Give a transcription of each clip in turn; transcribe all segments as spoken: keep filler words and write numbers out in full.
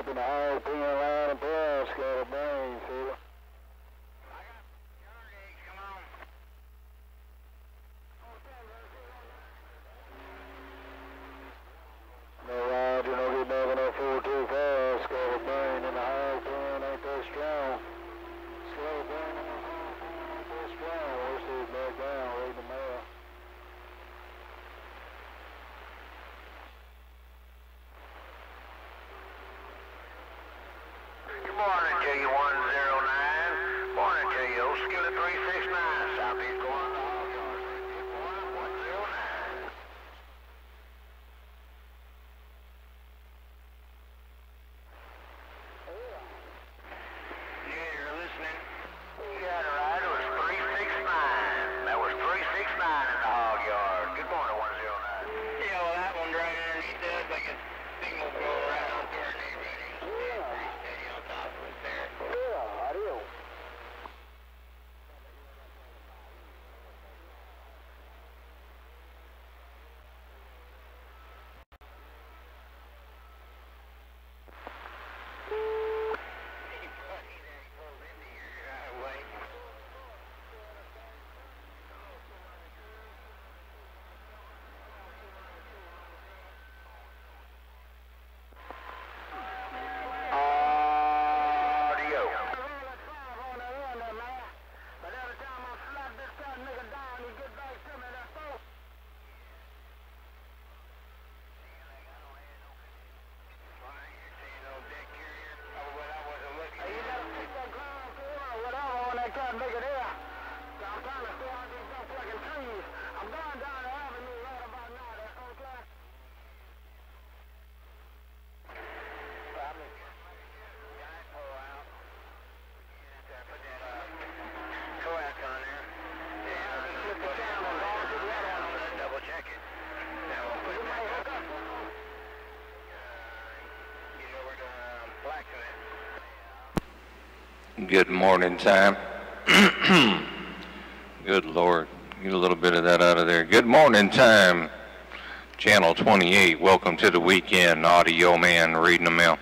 up in the hog pen line and pass, got a brain, fella. No, Roger, no get nothing up four too fast, got a brain in the hog pen, ain't that strong. Slow brain in the hog pen, ain't that strong. We're still back down, reading the mail. Good morning to you, one zero nine. Morning to you, Skillet three six nine, Southeast going to the hog yard. Good morning, one zero nine. Yeah, you're listening. You got it right, it was three six nine. That was three six nine in the hog yard. Good morning, one zero nine. Yeah, well, that one right underneath that, like a thing will go around to our neighborhood. Yeah, adios. Good morning time. Good Lord, get a little bit of that out of there. Good morning time, channel twenty-eight. Welcome to the weekend. Audio Man reading the mail.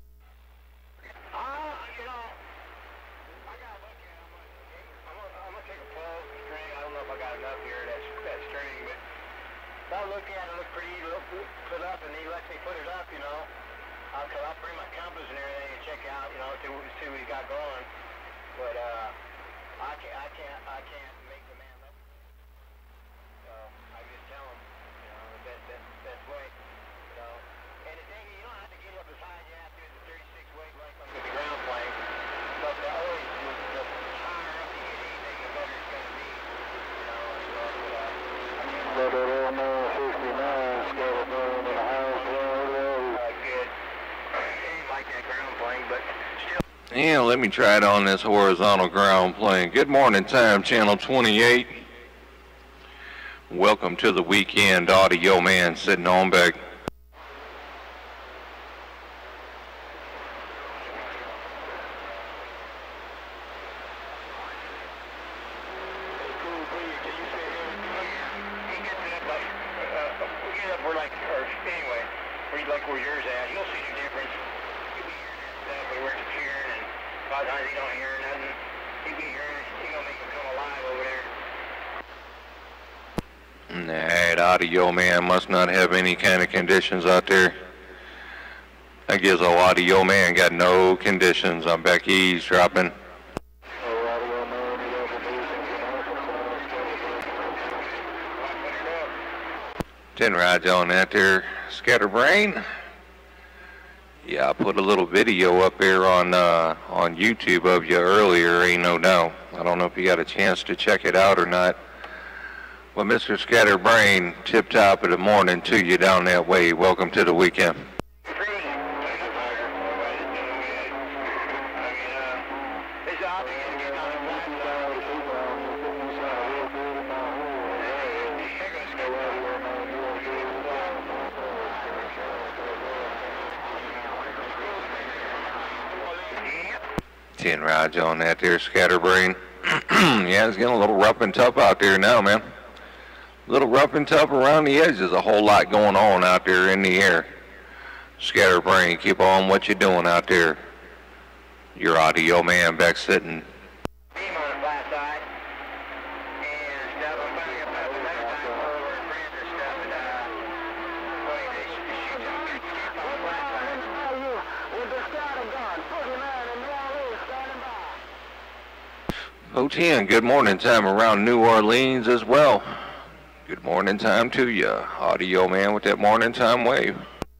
Yeah, let me try it on this horizontal ground plane. Good morning time, channel twenty-eight. Welcome to the weekend. Audio Man sitting on back. Audio Man must not have any kind of conditions out there. I guess old Audio Man got no conditions. I'm back eavesdropping. Ten rides on that there, Scatterbrain. Yeah, I put a little video up there on uh, on YouTube of you earlier, ain't no doubt. I don't know if you got a chance to check it out or not. Well, Mister Scatterbrain, tip top of the morning to you down that way. Welcome to the weekend. Ten rides on that there, Scatterbrain. Yeah, it's getting a little rough and tough out there now, man. A little rough and tough around the edges. A whole lot going on out there in the air. Scatterbrain, keep on what you're doing out there. Your audio man back sitting. Beam on the flat side. And stuff, I'm finally gonna put up another time over and friends and stuff, and uh, boy, they shoot them on the flat side. With the scatter gun, Boogeyman in New Orleans standing by. oh ten, good morning time around New Orleans as well. Good morning time to you. Audio man with that morning time wave.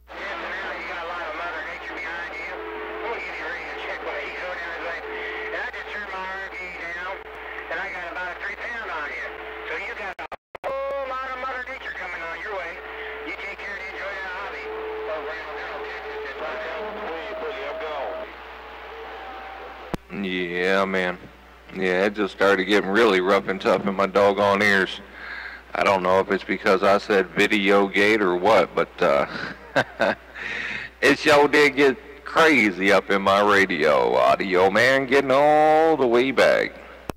Yeah, man. Yeah, it just started getting really rough and tough in my doggone ears. I don't know if it's because I said video gate or what, but uh, it sure did get crazy up in my radio. Audio man getting all the way back.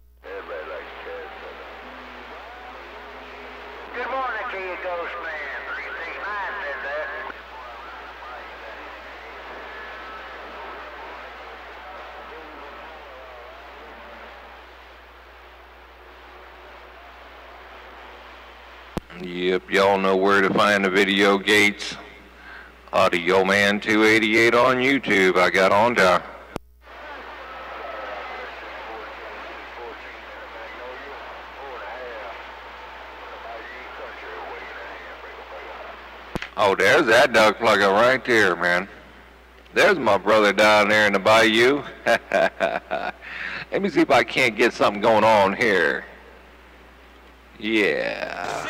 Good morning to you, Ghost Man. three six nine says that. Yep, y'all know where to find the video gates. Audio Man two eighty-eight on YouTube. I got on down. Oh, there's that duck plugger right there, man. There's my brother down there in the bayou. Let me see if I can't get something going on here. Yeah.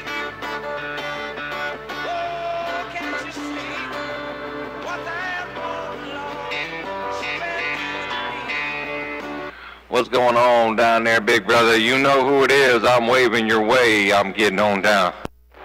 What's going on down there, big brother? You know who it is. I'm waving your way. I'm getting on down.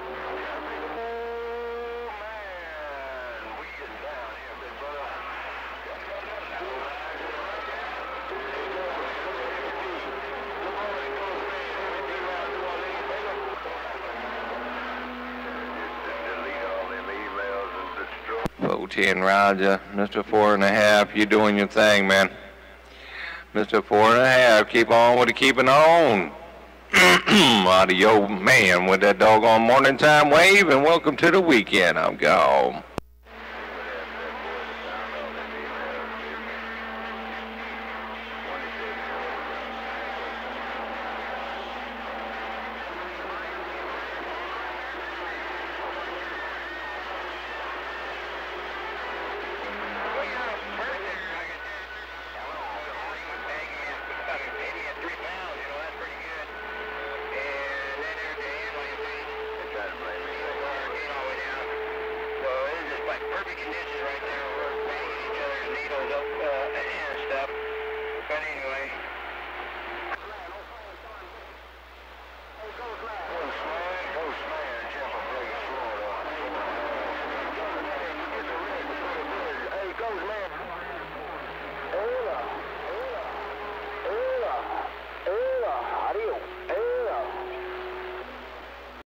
oh ten Roger, Mister Four and a Half, you doing your thing, man. Mister Four and a Half, keep on with the keeping on. Audio man with that doggone morning time wave, and welcome to the weekend. I'm gone.